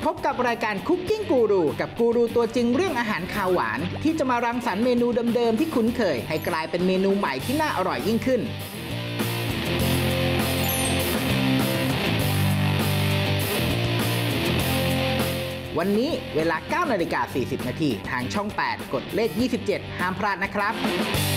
พบกับรายการคุกกิ้งกูรูกับกูรูตัวจริงเรื่องอาหารคาวหวานที่จะมารังสรรค์เมนูเดิมๆที่คุ้นเคยให้กลายเป็นเมนูใหม่ที่น่าอร่อยยิ่งขึ้นวันนี้เวลา 9:40 น.ทางช่อง 8 กดเลข 27 ห้ามพลาดนะครับ